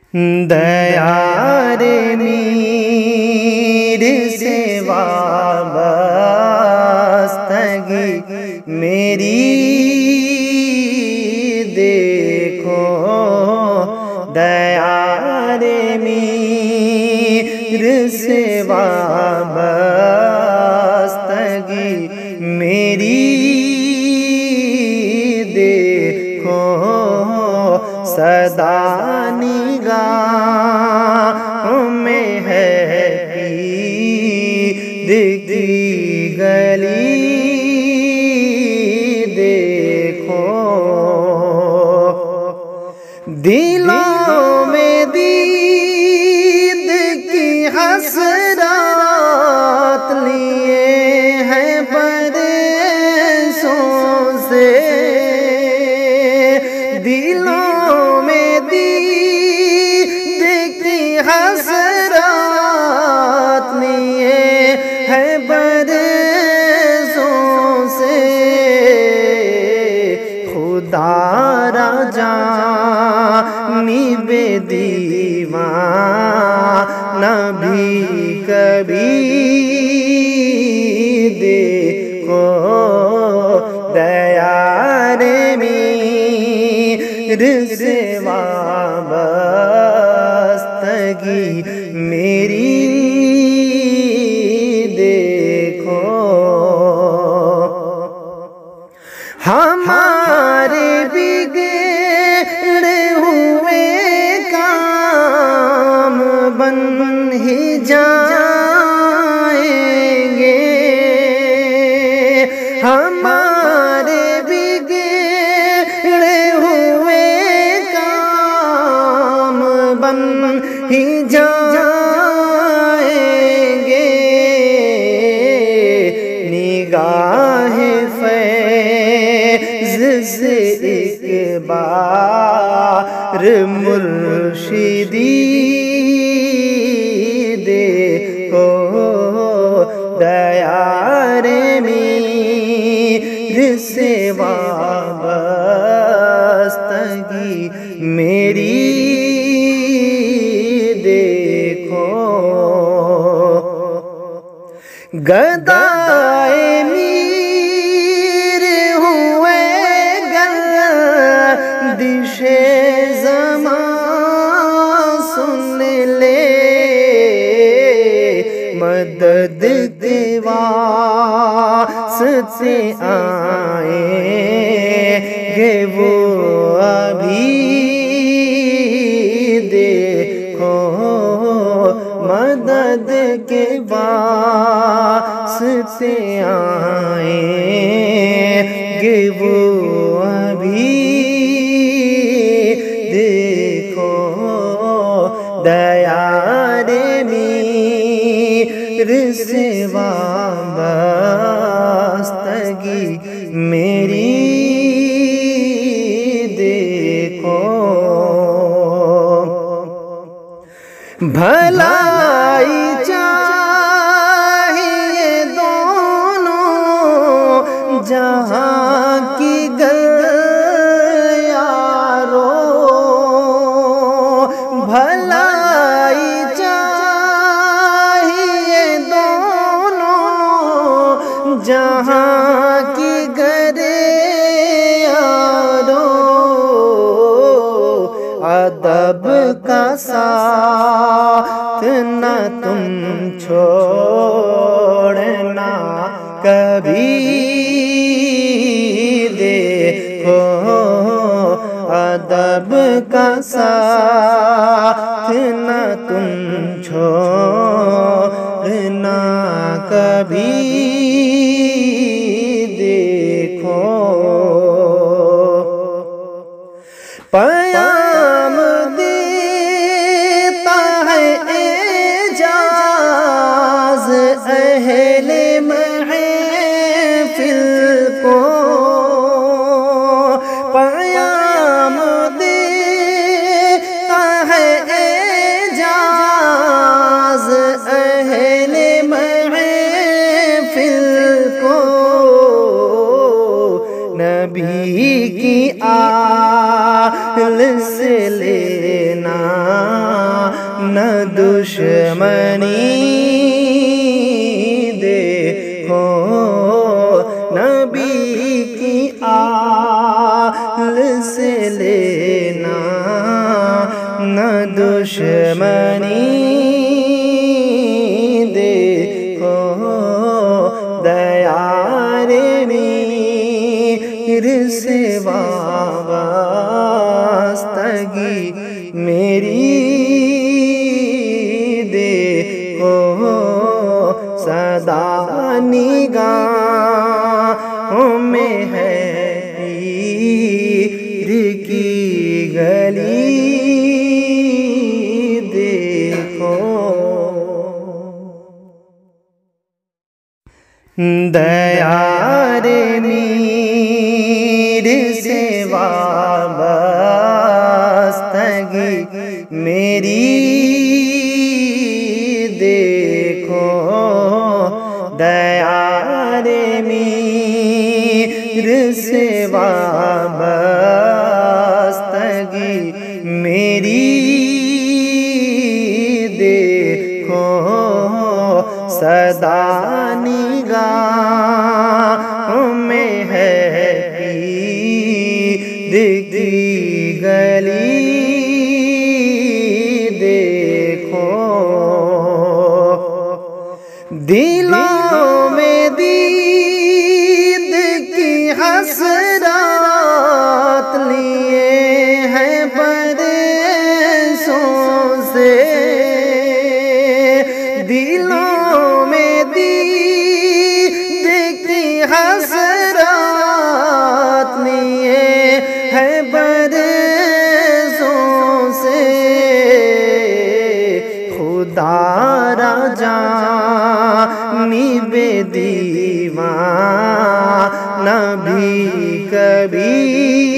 دیار میر سے وابستگی میری دیکھو، دیار میر سے وابستگی میری دیکھو، صدا نگاہوں میں ہے عید کی گلی دیکھو، دلوں میں دید کی حسرات لیے ہیں برسوں سے، دلوں میں دید کی حسرات لیے ہیں برسوں سے، خدا را جانب دیوانہ بھی کبھی دیکھو، دیار میر سے وابستگی میری دیکھو، ہمارے بگڑے ہوئے کام بن ہی جائیں گے، ہمارے بگڑے ہوئے کام بن ہی جائیں گے، نگاہ فیض سے ایک بار مرشدی دیکھو، دیار میر سے وابستگی میری دیکھو، گدائے میر ہوئے گردش زمان سن لے، مدد کے واسطے آئیں گے وہ ابھی دیکھو، مدد کے واسطے آئیں گے وہ ابھی دیکھو، دیار میر سے وابستگی میری دیکھو، بھلائی چاہیے دونوں جہاں کی یارو، بھلائی چاہیے دونوں جہاں کی یارو، ادب کا ساتھ نہ تم چھوڑنا کبھی دیکھو، ادب کا ساتھ نہ تم چھوڑنا کبھی دیکھو، پیام دیتا ہے اعجاز اہل محفل کو، پیام دیتا ہے اعجاز اہل محفل کو، نبی کی آل سے لینا دشمنی دیکھو نبی کی آل سے لینا نہ دشمنی دیکھو دیار میر سے وابستگی میری دیکھو صدا نگاہوں میں ہے پیر کی گلی دیکھو دیار میر سے وابستگی میری دیکھو دیار میر سے وابستگی میری دیکھو صدا نگاہوں میں ہے پیر کی گلی دیکھو دلوں میں دید کی حسرات لیے ہیں برسوں سے دلوں میں دید کی حسرات لیے ہیں برسوں سے خدا را جانب دیوانہ بھی کبھی